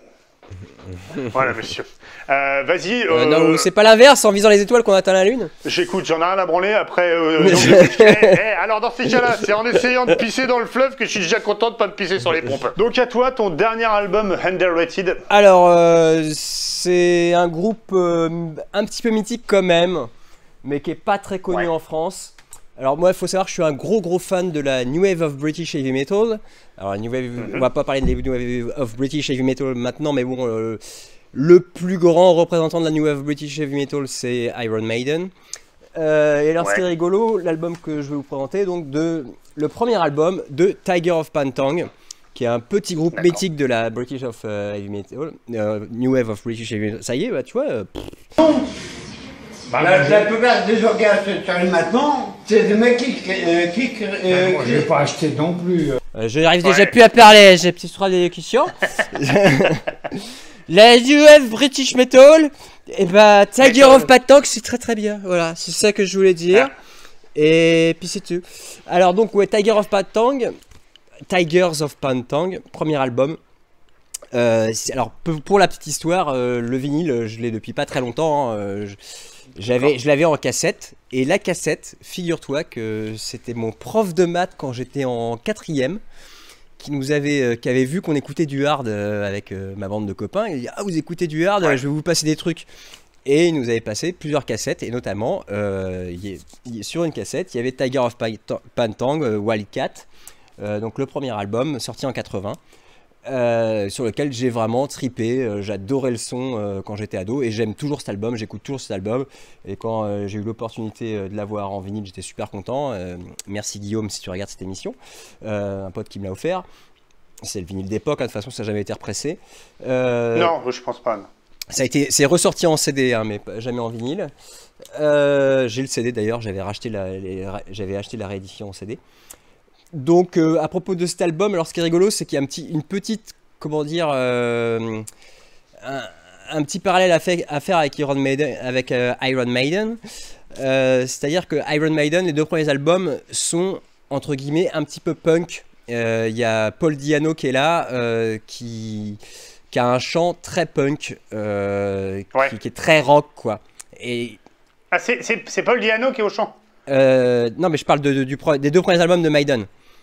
Voilà, monsieur. Euh, Vas-y. Euh, euh, non, c'est pas l'inverse, en visant les étoiles qu'on atteint la Lune. J'écoute, j'en ai rien à branler. Après, euh, donc, je... hey, hey, alors dans ces cas-là, c'est en essayant de pisser dans le fleuve que je suis déjà content de pas me pisser sur les pompes. Donc à toi, ton dernier album, Underrated. Alors, euh, c'est un groupe euh, un petit peu mythique quand même, mais qui est pas très connu ouais. en France. Alors moi, il faut savoir que je suis un gros gros fan de la New Wave of British Heavy Metal. Alors la New Wave, mm-hmm. on va pas parler de la New Wave of British Heavy Metal maintenant, mais bon, euh, le plus grand représentant de la New Wave of British Heavy Metal, c'est Iron Maiden. Euh, et alors ouais. ce qui est rigolo, l'album que je vais vous présenter, donc de le premier album de Tiger of Pantang, qui est un petit groupe mythique de la British of uh, Heavy Metal, euh, New Wave of British Heavy Metal. Ça y est, bah tu vois. Euh, Bah, la, la plupart des organes sur les maintenant, c'est des mecs qui... Euh, qui, euh, moi, qui... je vais pas acheter non plus. Euh, je n'arrive ouais. déjà plus à parler, j'ai petit trois des questions. La New Wave British Metal, et bah Tiger of Pantang, c'est très très bien. Voilà, c'est ça que je voulais dire. Ah. Et puis c'est tout. Alors donc, ouais, Tiger of Pantang, Tigers of Pantang, premier album. Euh, alors pour la petite histoire, euh, le vinyle, je l'ai depuis pas très longtemps. Hein, je... J'avais, je l'avais en cassette, et la cassette, figure-toi que c'était mon prof de maths quand j'étais en quatrième, qui nous avait, euh, qui avait vu qu'on écoutait du hard euh, avec euh, ma bande de copains. Il dit ah vous écoutez du hard, ouais. je vais vous passer des trucs. Et il nous avait passé plusieurs cassettes, et notamment euh, y, y, sur une cassette, il y avait Tiger of Pantang, euh, Wildcat, euh, donc le premier album sorti en quatre-vingts. Euh, sur lequel j'ai vraiment tripé, euh, j'adorais le son euh, quand j'étais ado et j'aime toujours cet album, j'écoute toujours cet album et quand euh, j'ai eu l'opportunité euh, de l'avoir en vinyle j'étais super content, euh, merci Guillaume si tu regardes cette émission, euh, un pote qui me l'a offert, c'est le vinyle d'époque, hein, de toute façon ça n'a jamais été repressé. Euh, non, je pense pas. Non. Ça a été, c'est ressorti en C D hein, mais jamais en vinyle, euh, j'ai le C D d'ailleurs, j'avais, racheté la, les, j'avais acheté la réédition en C D. Donc euh, à propos de cet album, alors ce qui est rigolo c'est qu'il y a un petit, une petite, comment dire, euh, un, un petit parallèle à, fait, à faire avec Iron Maiden, avec, euh, Iron Maiden. Euh, c'est-à-dire que Iron Maiden, les deux premiers albums sont entre guillemets un petit peu punk. Il euh, y a Paul Di'Anno qui est là, euh, qui, qui a un chant très punk, euh, ouais. qui, qui est très rock quoi. Et... Ah c'est, c'est, c'est Paul Di'Anno qui est au chant euh, Non mais je parle de, de, du pro, des deux premiers albums de Maiden.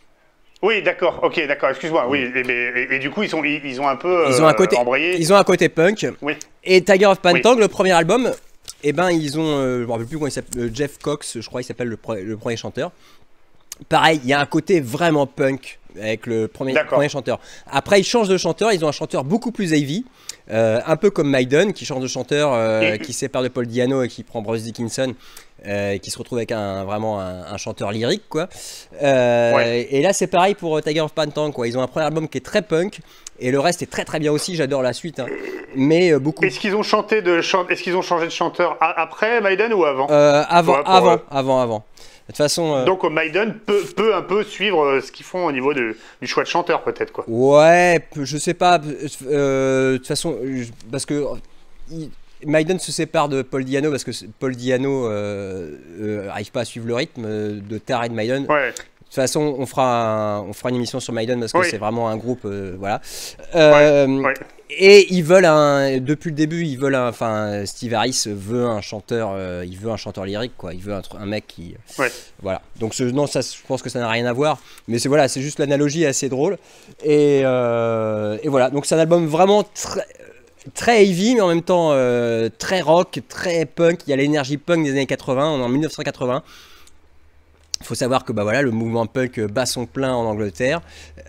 Oui, d'accord, ok, d'accord, excuse-moi. Oui, et, et, et du coup, ils, sont, ils, ils ont un peu ils ont un côté, euh, embrayé. Ils ont un côté punk. Oui. Et Tiger of Pantang, oui. le premier album, eh ben, ils ont, euh, je ne me rappelle plus comment il s'appelle, Jeff Cox, je crois qu'il s'appelle le, le premier chanteur. Pareil, il y a un côté vraiment punk avec le premier, premier chanteur. Après, ils changent de chanteur, ils ont un chanteur beaucoup plus heavy, euh, un peu comme Maiden, qui change de chanteur, euh, et... qui se sépare de Paul Di'Anno et qui prend Bruce Dickinson. Euh, qui se retrouve avec un, vraiment un, un chanteur lyrique quoi. Euh, ouais. Et là c'est pareil pour Tiger of Pantang quoi. Ils ont un premier album qui est très punk et le reste est très très bien aussi. J'adore la suite hein. Mais euh, beaucoup. Est-ce qu'ils ont chanté de chan... Est-ce qu'ils ont changé de chanteur après Maiden ou avant euh, Avant, pour, avant, euh... avant, avant. De toute façon. Euh... Donc Maiden peut, peut un peu suivre euh, ce qu'ils font au niveau de, du choix de chanteur peut-être quoi. Ouais, je sais pas. Euh, de toute façon, parce que. Il... Maiden se sépare de Paul Di'Anno parce que Paul Di'Anno euh, euh, arrive pas à suivre le rythme de Taré de Maiden. Ouais. De toute façon, on fera, un, on fera une émission sur Maiden parce que oui. c'est vraiment un groupe, euh, voilà. Euh, ouais. Ouais. Et ils veulent un, depuis le début, ils veulent, un, enfin, Steve Harris veut un chanteur, euh, il veut un chanteur lyrique, quoi. Il veut un, un mec qui, ouais. voilà. Donc ce, non, ça, je pense que ça n'a rien à voir, mais c'est voilà, c'est juste l'analogie est assez drôle. Et, euh, et voilà, donc c'est un album vraiment très très heavy mais en même temps euh, très rock, très punk. Il y a l'énergie punk des années quatre-vingts, on est en mille neuf cent quatre-vingts. Il faut savoir que bah voilà, le mouvement punk bat son plein en Angleterre,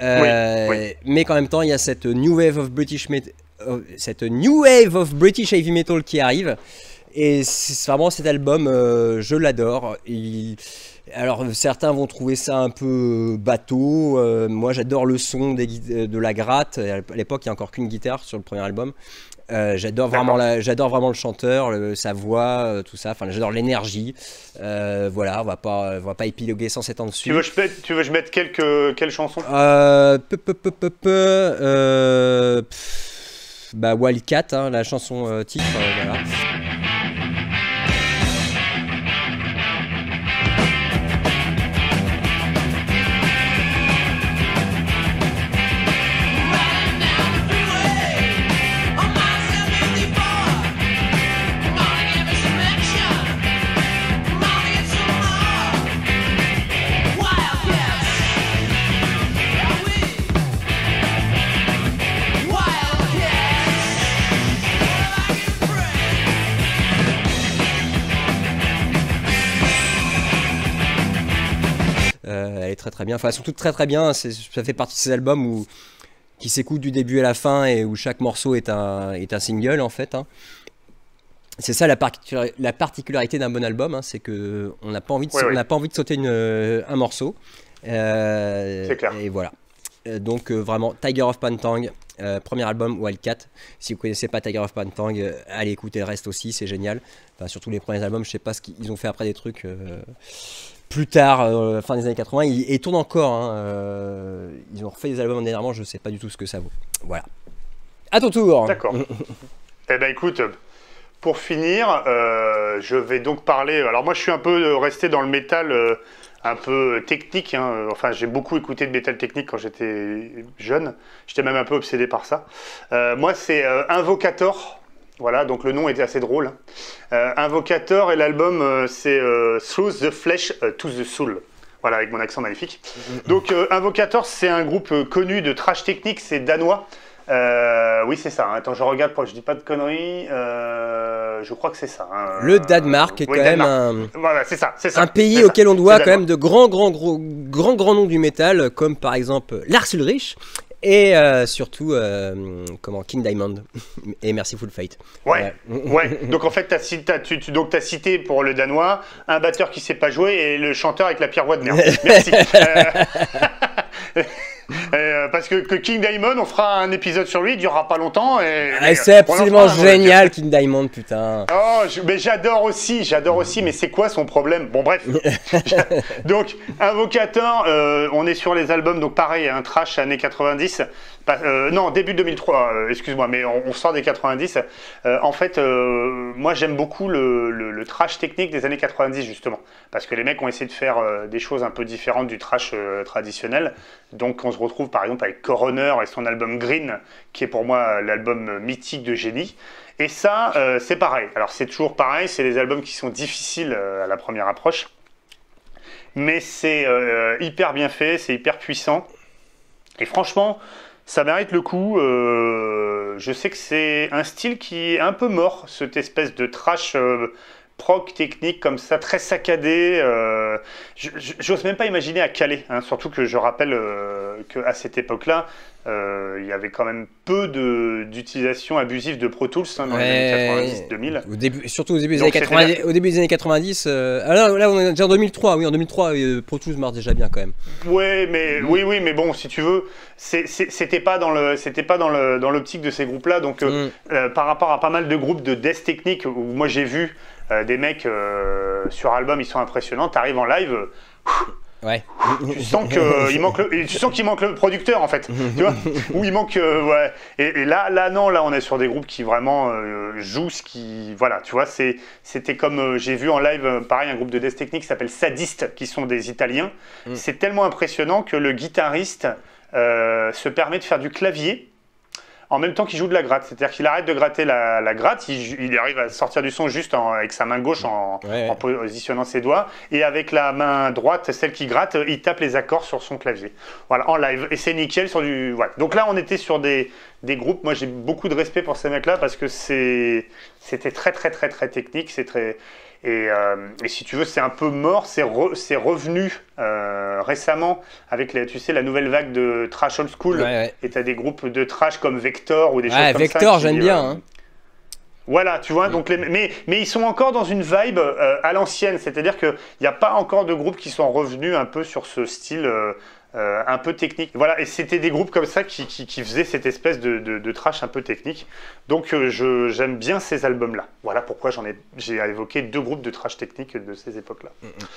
euh, oui, oui. mais qu'en même temps il y a cette new wave of British metal, euh, cette new wave of British heavy metal qui arrive et c'est vraiment cet album, euh, je l'adore. Il... Alors certains vont trouver ça un peu bateau, euh, moi j'adore le son des, de la gratte, à l'époque il n'y a encore qu'une guitare sur le premier album, euh, j'adore, vraiment la, j'adore vraiment le chanteur, le, sa voix, euh, tout ça, enfin j'adore l'énergie, euh, voilà, on va pas, on va pas épiloguer sans s'étendre dessus. Tu veux, je mette, tu veux que je mette quelques, quelles chansons euh, peu, peu, peu, peu, peu, euh, pff, bah Wildcat, hein, la chanson euh, titre, euh, voilà. très très bien. Enfin, elles sont toutes très très bien. Ça fait partie de ces albums où, qui s'écoutent du début à la fin et où chaque morceau est un, est un single en fait. Hein. C'est ça la, particular la particularité d'un bon album, hein, c'est qu'on n'a pas, envie de ouais, ouais. pas envie de sauter une, un morceau. Euh, c'est clair. Et voilà. Donc euh, vraiment, Tiger of Pantang, euh, premier album Wildcat. Si vous ne connaissez pas Tiger of Pantang, euh, allez écouter le reste aussi, c'est génial. Enfin, surtout les premiers albums, je ne sais pas ce qu'ils ont fait après des trucs euh, plus tard, euh, fin des années quatre-vingts. Ils, ils tournent encore. Hein, euh, ils ont refait des albums dernièrement, je ne sais pas du tout ce que ça vaut. Voilà. À ton tour. D'accord. Eh ben écoute, pour finir, euh, je vais donc parler. Alors moi, je suis un peu resté dans le métal. Euh, un peu technique, hein. Enfin j'ai beaucoup écouté de métal technique quand j'étais jeune, j'étais même un peu obsédé par ça. Euh, moi c'est euh, Invocator, voilà, donc le nom était assez drôle. Euh, Invocator et l'album euh, c'est euh, Through the Flesh uh, to the Soul, voilà avec mon accent magnifique. Donc euh, Invocator c'est un groupe euh, connu de thrash technique, c'est danois. Euh, oui c'est ça, hein. Attends je regarde pour que je dis pas de conneries, euh, je crois que c'est ça. Hein. Le Danemark est quand oui, même un, voilà, c'est ça, c'est ça, un pays auquel ça. on doit quand même de grands grands gros, grands grands noms du métal comme par exemple Lars Ulrich et euh, surtout euh, comment King Diamond et Mercyful Fate. Ouais, ouais. ouais. Donc en fait as, as, tu, tu donc, as cité pour le danois un batteur qui sait pas jouer et le chanteur avec la pire voix de merde. Merci. euh... Euh, parce que, que King Diamond, on fera un épisode sur lui, il durera pas longtemps. Et, ah, c'est absolument génial, King Diamond, putain. Oh, je, mais j'adore aussi, j'adore aussi, mais c'est quoi son problème? Bon, bref. Donc, Invocator, euh, on est sur les albums, donc pareil, un trash années quatre-vingt-dix. Euh, non, début deux mille trois, euh, excuse-moi, mais on, on sort des quatre-vingt-dix. Euh, en fait, euh, moi j'aime beaucoup le, le, le trash technique des années quatre-vingt-dix, justement. Parce que les mecs ont essayé de faire euh, des choses un peu différentes du trash euh, traditionnel. Donc on se retrouve par exemple avec Coroner et son album Green, qui est pour moi l'album mythique de génie. Et ça, euh, c'est pareil. Alors c'est toujours pareil, c'est les albums qui sont difficiles euh, à la première approche. Mais c'est euh, hyper bien fait, c'est hyper puissant. Et franchement, ça mérite le coup. Euh, je sais que c'est un style qui est un peu mort, cette espèce de trash euh, proc technique comme ça, très saccadé. Euh, J'ose même pas imaginer à Calais, hein, surtout que je rappelle euh, qu'à cette époque-là, euh, il y avait quand même peu d'utilisation abusive de Pro Tools hein, dans ouais, les années quatre-vingt-dix deux mille. Au début, surtout au début des années quatre-vingt-dix. Au début des années quatre-vingt-dix. Euh, alors là, on est déjà en deux mille trois. Oui, en deux mille trois, euh, Pro Tools marche déjà bien quand même. Ouais, mais mmh. oui, oui, mais bon, si tu veux, c'était pas dans le, c'était pas dans le, dans l'optique de ces groupes-là. Donc, euh, mmh. euh, par rapport à pas mal de groupes de death technique où moi j'ai vu euh, des mecs euh, sur album, ils sont impressionnants. T'arrives en live. Euh, Ouais. Tu sens que il manque le, tu sens qu'il manque le producteur en fait, tu vois, ou il manque euh, ouais. Et, et là, là non, là on est sur des groupes qui vraiment euh, jouent ce qui, voilà, tu vois, c'est, c'était comme euh, j'ai vu en live, euh, pareil, un groupe de death technique qui s'appelle Sadist, qui sont des Italiens. Mm. C'est tellement impressionnant que le guitariste euh, se permet de faire du clavier en même temps qu'il joue de la gratte, c'est-à-dire qu'il arrête de gratter la, la gratte, il, il arrive à sortir du son juste en, avec sa main gauche en, ouais, ouais. en positionnant ses doigts, et avec la main droite, celle qui gratte, il tape les accords sur son clavier. Voilà, en live, et c'est nickel sur du... Voilà. Donc là, on était sur des, des groupes, moi j'ai beaucoup de respect pour ces mecs-là, parce que c'était très très très très technique, c'est très... Et, euh, et si tu veux, c'est un peu mort, c'est re, revenu euh, récemment avec les, tu sais, la nouvelle vague de trash old school. Ouais, ouais. Et tu as des groupes de trash comme Vector ou des ouais, choses comme Vector, ça. Vector, j'aime bien. Euh, hein. Voilà, tu vois, donc les, mais, mais ils sont encore dans une vibe euh, à l'ancienne, c'est-à-dire qu'il n'y a pas encore de groupes qui sont revenus un peu sur ce style euh, euh, un peu technique. Voilà, et c'était des groupes comme ça qui, qui, qui faisaient cette espèce de, de, de trash un peu technique. Donc euh, j'aime bien ces albums-là. Voilà pourquoi j'en ai, j'ai évoqué deux groupes de trash technique de ces époques-là. Mm-hmm.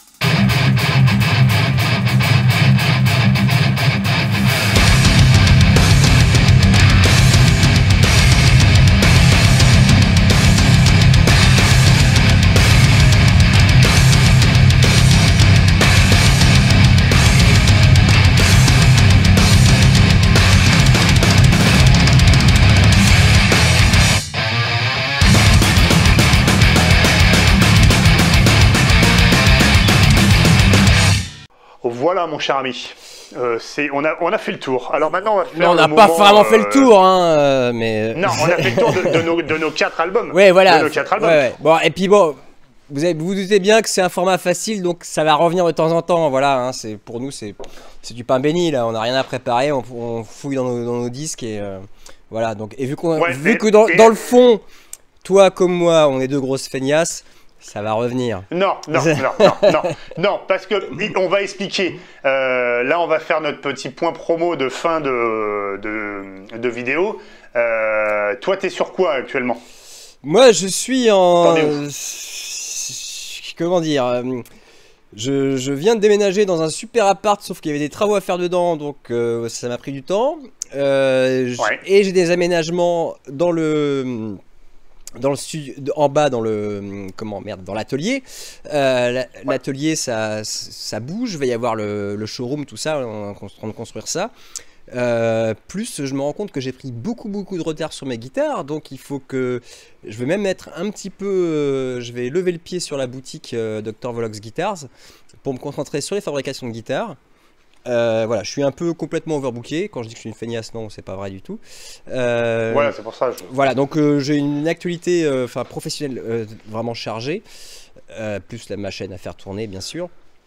Voilà mon cher ami, euh, on, a, on a fait le tour. Alors maintenant on va faire non, on n'a pas vraiment euh... fait le tour, hein, euh, mais... Non, on a fait le tour de, de, nos, de nos quatre albums. Ouais, voilà. De nos quatre albums. Ouais, ouais. Bon, et puis bon, vous avez, vous vous doutez bien que c'est un format facile, donc ça va revenir de temps en temps. Voilà, hein, c'est pour nous c'est c'est du pain béni là. On n'a rien à préparer, on, on fouille dans nos, dans nos disques et euh, voilà. Donc et vu qu'on Ouais, vu et- que dans, et- dans le fond, toi comme moi, on est deux grosses feignasses, ça va revenir. Non, non, non, non, non, non, parce que on va expliquer. Euh, là, on va faire notre petit point promo de fin de, de, de vidéo. Euh, toi, t'es sur quoi actuellement? Moi, je suis en. T'en es où? Comment dire euh, je, je viens de déménager dans un super appart, sauf qu'il y avait des travaux à faire dedans, donc euh, ça m'a pris du temps. Euh, j- Ouais. Et j'ai des aménagements dans le. Dans le studio, en bas, dans le. Comment, merde, dans l'atelier. Euh, la- L'atelier, ça, ça bouge, il va y avoir le, le showroom, tout ça, on est en train de construire ça. Euh, plus je me rends compte que j'ai pris beaucoup beaucoup de retard sur mes guitares, donc il faut que je vais même mettre un petit peu, euh, je vais lever le pied sur la boutique euh, docteur Volox Guitars pour me concentrer sur les fabrications de guitares. Euh, voilà, je suis un peu complètement overbooké. Quand je dis que je suis une feignasse, non, c'est pas vrai du tout. Euh, Voilà, c'est pour ça. Je... voilà, donc euh, j'ai une actualité euh, enfin professionnelle euh, vraiment chargée, euh, plus la, ma chaîne à faire tourner, bien sûr.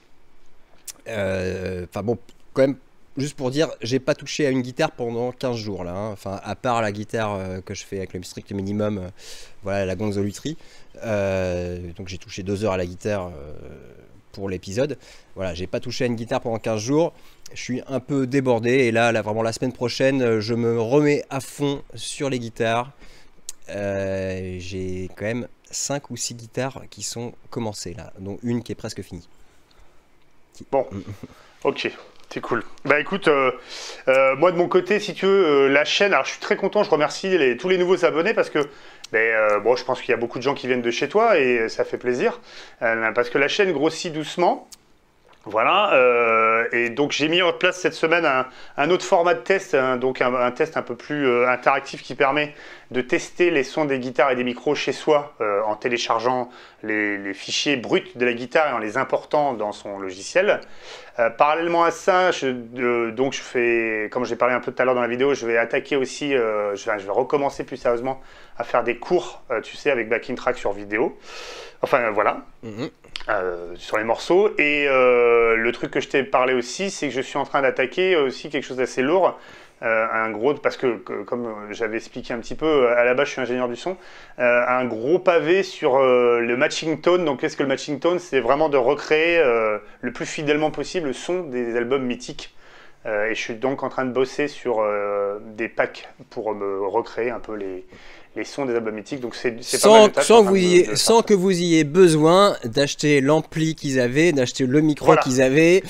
Euh, Enfin bon, quand même. Juste pour dire, j'ai pas touché à une guitare pendant quinze jours là, hein. Enfin à part la guitare euh, que je fais avec le strict minimum, euh, voilà la Gonzo Lutry. Euh, donc j'ai touché deux heures à la guitare euh, pour l'épisode. Voilà, j'ai pas touché à une guitare pendant quinze jours. Je suis un peu débordé et là, là vraiment la semaine prochaine, euh, je me remets à fond sur les guitares. Euh, j'ai quand même cinq ou six guitares qui sont commencées là, dont une qui est presque finie. Bon, ok. C'est cool. Bah écoute, euh, euh, moi de mon côté, si tu veux, euh, la chaîne, alors je suis très content, je remercie les, tous les nouveaux abonnés parce que, ben, euh, bon, je pense qu'il y a beaucoup de gens qui viennent de chez toi et ça fait plaisir, euh, parce que la chaîne grossit doucement. Voilà, euh, et donc j'ai mis en place cette semaine un, un autre format de test, hein, donc un, un test un peu plus euh, interactif qui permet de tester les sons des guitares et des micros chez soi euh, en téléchargeant les, les fichiers bruts de la guitare et en les important dans son logiciel. Euh, parallèlement à ça, je, euh, donc je fais, comme j'ai parlé un peu tout à l'heure dans la vidéo, je vais attaquer aussi, euh, je, vais, je vais recommencer plus sérieusement à faire des cours, euh, tu sais, avec backing track sur vidéo. Enfin euh, voilà. Mm-hmm. Euh, sur les morceaux et euh, le truc que je t'ai parlé aussi, c'est que je suis en train d'attaquer aussi quelque chose d'assez lourd, euh, un gros, parce que, que comme j'avais expliqué un petit peu, à la base je suis ingénieur du son, euh, un gros pavé sur euh, le matching tone. Donc qu'est-ce que le matching tone? C'est vraiment de recréer euh, le plus fidèlement possible le son des albums mythiques. Euh, et je suis donc en train de bosser sur euh, des packs pour me recréer un peu les, les sons des albums mythiques. Donc c'est pas Sans, mal de tâches sans, en train vous de- y- de sans faire. que vous ayez besoin d'acheter l'ampli qu'ils avaient, d'acheter le micro Voilà. qu'ils avaient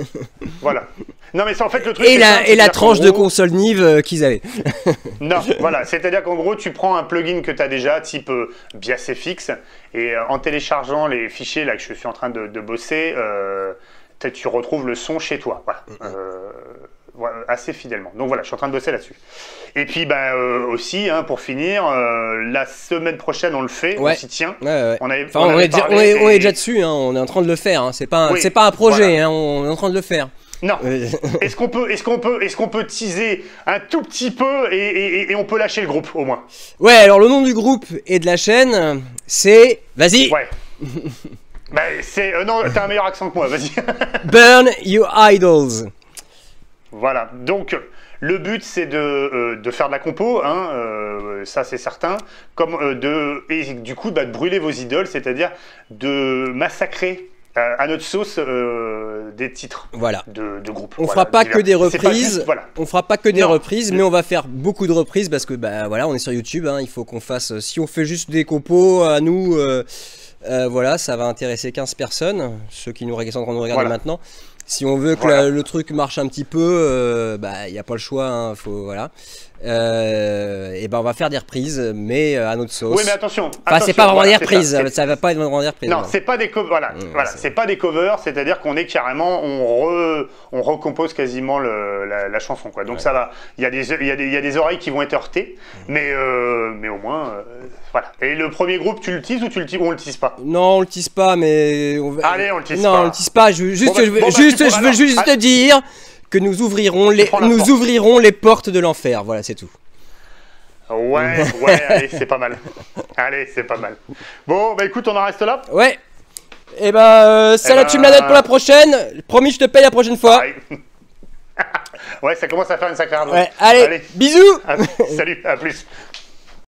Voilà. Non mais c'est en fait le truc. et c'est la, simple, et la c'est-à-dire qu'en tranche de gros- console Nive euh, qu'ils avaient. Non, voilà, c'est-à-dire qu'en gros, tu prends un plugin que tu as déjà, type euh, Biasfx, et euh, en téléchargeant les fichiers là que je suis en train de, de bosser, euh, t'as- tu retrouves le son chez toi, voilà, euh, voilà, assez fidèlement. Donc voilà, je suis en train de bosser là-dessus. Et puis, bah, euh, aussi, hein, pour finir, euh, la semaine prochaine, on le fait, Ouais. on s'y tient. Ouais, ouais. On, avait, Enfin, on on, avait est déjà, parlé on, est, on est et- déjà dessus, hein, on est en train de le faire. Hein. C'est pas, un- Oui, c'est pas un projet, voilà. hein, on est en train de le faire. Non. Euh, Est-ce qu'on peut, est-ce qu'on peut, est-ce qu'on peut teaser un tout petit peu et, et- et on peut lâcher le groupe au moins? Ouais, alors le nom du groupe et de la chaîne, c'est. Vas-y, Ouais. Bah, c'est, euh, non, t'as un meilleur accent que moi, vas-y. Burn You Idols. Voilà, donc le but c'est de, euh, de faire de la compo, hein, euh, ça c'est certain, comme euh, de, et du coup bah, de brûler vos idoles, c'est-à-dire de massacrer euh, à notre sauce euh, des titres Voilà. de, de groupe. On Voilà, fera pas divers. que des C'est pas reprises. juste- voilà. On fera pas que des Non. reprises, mais on va faire beaucoup de reprises parce que bah voilà, on est sur YouTube. Hein, il faut qu'on fasse. Si on fait juste des compos à nous, euh, euh, voilà, ça va intéresser quinze personnes, ceux qui nous regardent, sont en train de nous regarder Voilà. maintenant. Si on veut que Voilà. la- le truc marche un petit peu, euh, bah il y a pas le choix. Hein, faut voilà. Euh, et ben on va faire des reprises, mais euh, à notre sauce. Oui mais attention. Enfin, attention, c'est pas vraiment voilà, des c'est reprises. ça, Ça, c'est- ça va pas être vraiment des reprises. Non, c'est pas des covers. Voilà, Mmh, voilà, c'est- c'est pas des covers, c'est-à-dire qu'on est carrément, on, re, on recompose quasiment le, la, la chanson, quoi. Donc Ouais. ça va. Il y a des, il y a des, il y a des oreilles qui vont être heurtées, Mmh. mais, euh, mais au moins, euh, voilà. Et le premier groupe, tu le teases ou tu le teases, ou on le tease pas? Non, on le tease pas, mais on va... Allez, on le tease non, pas. on le tease pas. Je veux juste, Bon bah- je veux, bon bah, juste, tu je pourras- veux alors, juste ah- te dire que nous ouvrirons les, prends la nous porte. ouvrirons les portes de l'enfer. Voilà, c'est tout. Ouais, ouais, allez, c'est pas mal. Allez, c'est pas mal. Bon, bah écoute, on en reste là. Ouais. Et bah, euh, ça Eh là, ben, tu me la notes pour la prochaine. Promis, je te paye la prochaine fois. Ouais, ouais, ça commence à faire une sacrée arnaque. Ouais, allez, Allez. bisous. À- salut, à plus.